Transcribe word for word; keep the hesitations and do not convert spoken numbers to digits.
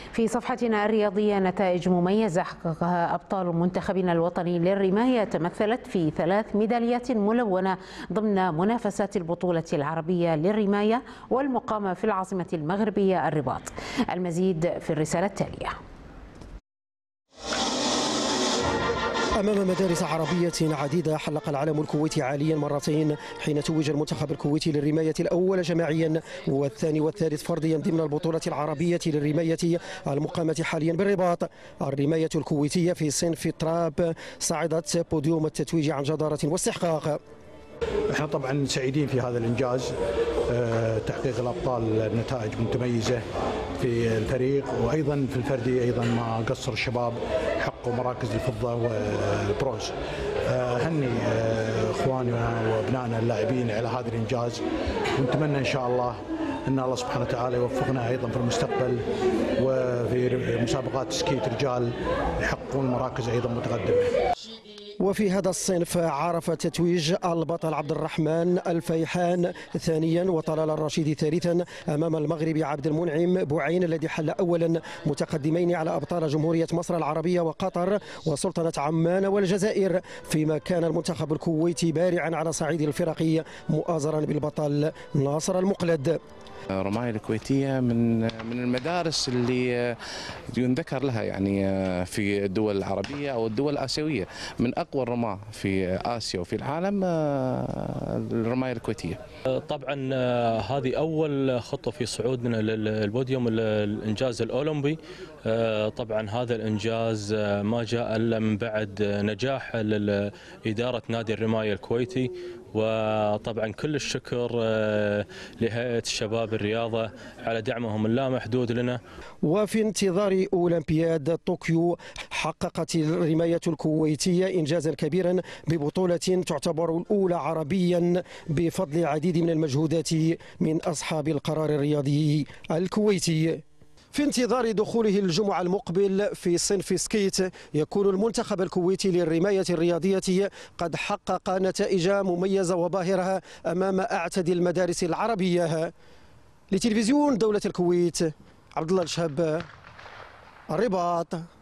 في صفحتنا الرياضية نتائج مميزة حققها أبطال منتخبنا الوطني للرماية تمثلت في ثلاث ميداليات ملونة ضمن منافسات البطولة العربية للرماية والمقامة في العاصمة المغربية الرباط. المزيد في الرسالة التالية. أمام مدارس عربية عديدة حلق العلم الكويتي عاليا مرتين حين توج المنتخب الكويتي للرماية الأول جماعيا والثاني والثالث فرديا ضمن البطولة العربية للرماية المقامة حاليا بالرباط. الرماية الكويتية في صنف تراب صعدت بوديوم التتويج عن جدارة واستحقاق. احنا طبعا سعيدين في هذا الانجاز، تحقيق الابطال نتائج متميزه في الفريق وايضا في الفردي، ايضا ما قصر الشباب حققوا مراكز الفضه والبرونز. هني اخواني وابنائنا اللاعبين على هذا الانجاز، ونتمنى ان شاء الله ان الله سبحانه وتعالى يوفقنا ايضا في المستقبل وفي مسابقات سكيت رجال يحققون مراكز ايضا متقدمه. وفي هذا الصنف عرف تتويج البطل عبد الرحمن الفيحان ثانيا وطلال الرشيدي ثالثا امام المغربي عبد المنعم بوعين الذي حل اولا، متقدمين على ابطال جمهوريه مصر العربيه وقطر وسلطنه عمان والجزائر، فيما كان المنتخب الكويتي بارعا على صعيد الفرق مؤازرا بالبطل ناصر المقلد. الرماية الكويتية من من المدارس اللي ينذكر لها يعني في الدول العربية أو الدول الآسيوية، من أقوى الرماة في آسيا وفي العالم الرماية الكويتية. طبعا هذه أول خطوة في صعودنا للبوديوم الإنجاز الأولمبي. طبعا هذا الإنجاز ما جاء إلا من بعد نجاح لإدارة نادي الرماية الكويتي، وطبعا كل الشكر لهيئة الشباب الرياضة على دعمهم اللامحدود لنا. وفي انتظار أولمبياد طوكيو حققت الرماية الكويتية إنجازا كبيرا ببطولة تعتبر الأولى عربيا بفضل العديد من المجهودات من أصحاب القرار الرياضي الكويتي. في انتظار دخوله الجمعة المقبل في صنف سكيت، يكون المنتخب الكويتي للرماية الرياضية قد حقق نتائج مميزة وباهرة أمام أعتد المدارس العربية. لتلفزيون دولة الكويت، عبد الله الشهاب، الرباط.